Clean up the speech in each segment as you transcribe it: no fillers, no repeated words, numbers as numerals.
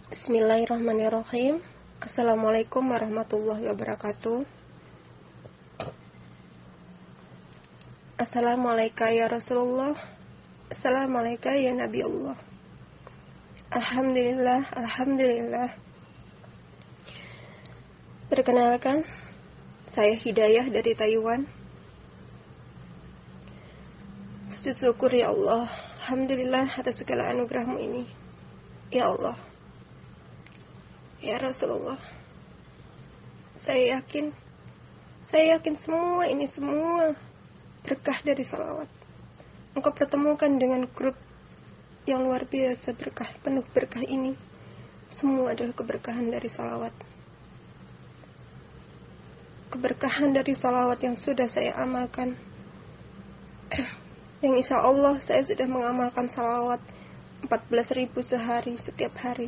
Bismillahirrahmanirrahim. Assalamualaikum warahmatullahi wabarakatuh. Assalamualaikum ya Rasulullah. Assalamualaikum ya Nabi Allah. Alhamdulillah, Alhamdulillah. Perkenalkan, saya Hidayah dari Taiwan. Sujud syukur ya Allah. Alhamdulillah atas segala anugerahmu ini. Ya Allah, ya Rasulullah, saya yakin semua ini berkah dari salawat. Engkau pertemukan dengan grup yang luar biasa penuh berkah ini. Semua adalah keberkahan dari salawat. Keberkahan dari salawat yang sudah saya amalkan. Yang insya Allah saya sudah mengamalkan salawat 14.000 sehari setiap hari.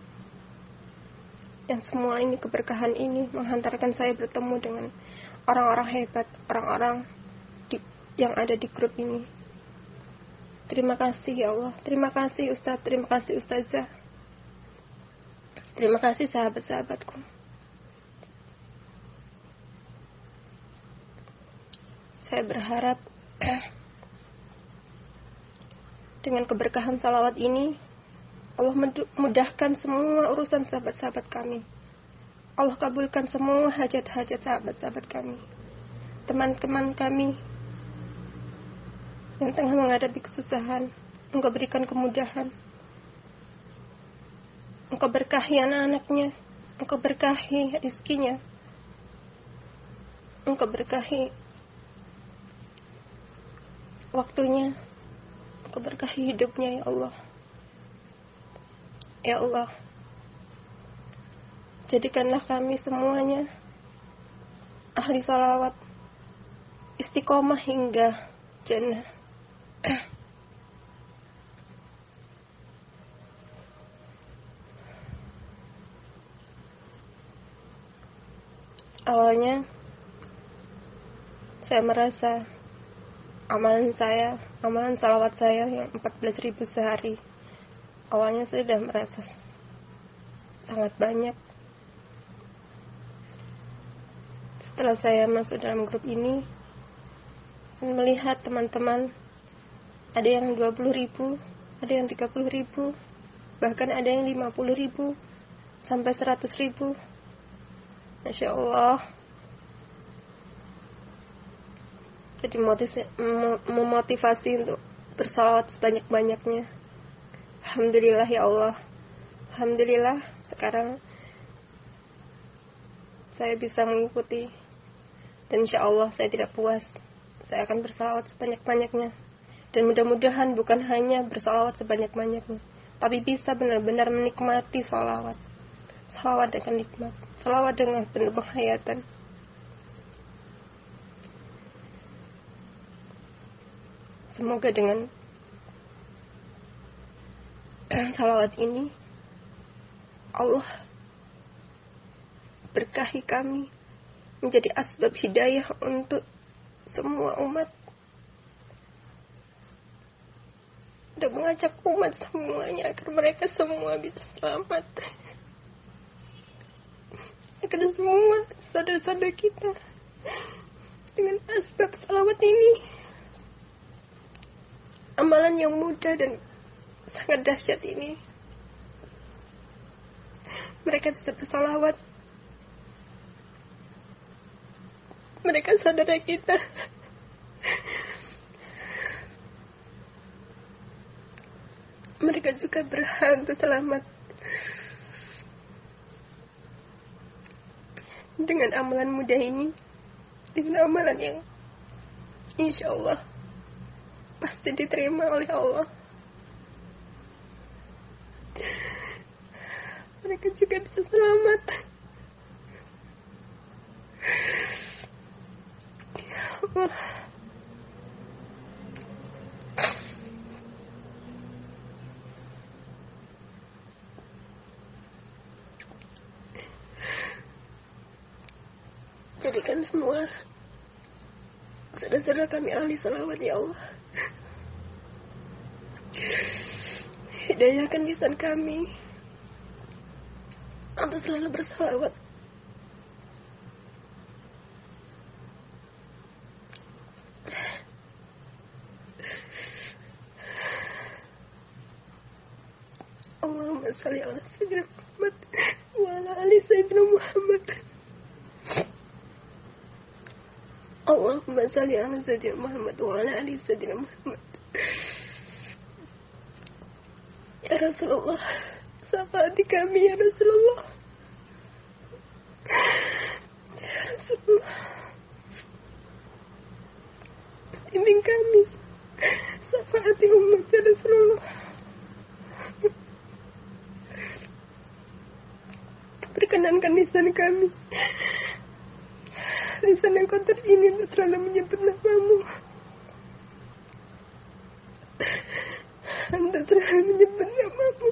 Yang semua ini, keberkahan ini menghantarkan saya bertemu dengan orang-orang hebat, orang-orang yang ada di grup ini. Terima kasih ya Allah. Terima kasih Ustaz. Terima kasih Ustazah. Terima kasih sahabat-sahabatku. Saya berharap dengan keberkahan salawat ini Allah mudahkan semua urusan sahabat-sahabat kami. Allah kabulkan semua hajat-hajat sahabat-sahabat kami, teman-teman kami yang tengah menghadapi kesusahan. Engkau berikan kemudahan. Engkau berkahi anak-anaknya. Engkau berkahi rizkinya. Engkau berkahi waktunya. Engkau berkahi hidupnya ya Allah. Ya Allah, jadikanlah kami semuanya ahli salawat, istiqomah hingga jannah. Awalnya saya merasa amalan salawat saya yang 14.000 sehari, awalnya saya sudah merasa sangat banyak. Setelah saya masuk dalam grup ini dan melihat teman-teman, ada yang 20.000, ada yang 30.000, bahkan ada yang 50.000 sampai 100.000. Masya Allah. Jadi memotivasi untuk bersalawat sebanyak-banyaknya. Alhamdulillah ya Allah. Alhamdulillah sekarang saya bisa mengikuti. Dan insya Allah saya tidak puas. Saya akan bersalawat sebanyak-banyaknya. Dan mudah-mudahan bukan hanya bersalawat sebanyak-banyaknya, tapi bisa benar-benar menikmati salawat. Salawat dengan nikmat. Salawat dengan penuh penghayatan. Semoga dengan salawat ini Allah berkahi kami, menjadi asbab hidayah untuk semua umat, untuk mengajak umat semuanya agar mereka semua bisa selamat, agar semua saudara-saudara kita dengan asbab salawat ini, amalan yang mudah dan sangat dahsyat ini, mereka bisa bersalawat. Mereka saudara kita. Mereka juga berhak untuk selamat. Dengan amalan mudah ini, dengan amalan yang insya Allah pasti diterima oleh Allah, mereka juga bisa selamat. Ya Allah. Jadikan semua saudara-saudara kami ahli salawat ya Allah. Hidayahkan lisan kami untuk selalu bersalawat. Allahumma salli ala sayyidina Muhammad wa ala ali sayyidina Muhammad. Allahumma salli ala sayyidina Muhammad wa ala ali sayyidina Muhammad. Ya Rasulullah, syafaati kami ya Rasulullah. Ya Rasulullah, bimbing kami, syafaati umat ya Rasulullah. Perkenankan lisan kami, lisan yang kotor ini, untuk selalu menyebut namamu, untuk selalu menyebut namamu.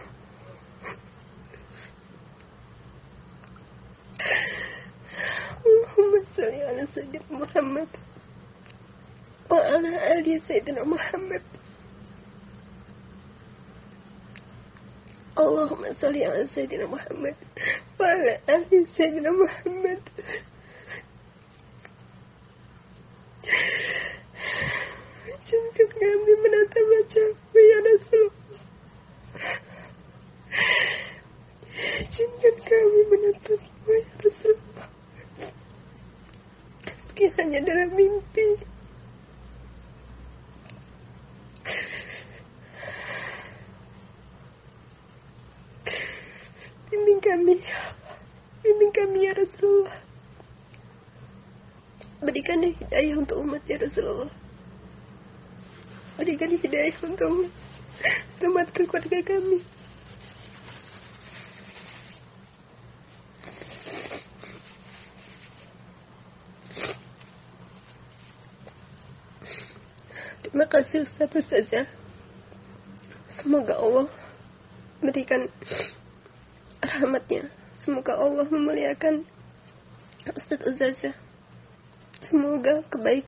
Allahumma salli ala sayyidina Muhammad wa ala ali sayyidina Muhammad. Allahumma salli ala sayyidina Muhammad wa ala ali sayyidina Muhammad. Izinkan kami menatap wajah-Mu ya Rasulullah. Izinkan kami menatap-Mu ya Rasulullah. Meski hanya dalam mimpi. Bimbing kami ya Allah. Bimbing kami ya Rasulullah. Berikan hidayah untuk umat ya Rasulullah. Berikan hidayah untuk umat. Selamatkan keluarga kami. Terima kasih Ustazah. Semoga Allah berikan rahmatnya. Semoga Allah memuliakan Ustazah. Semoga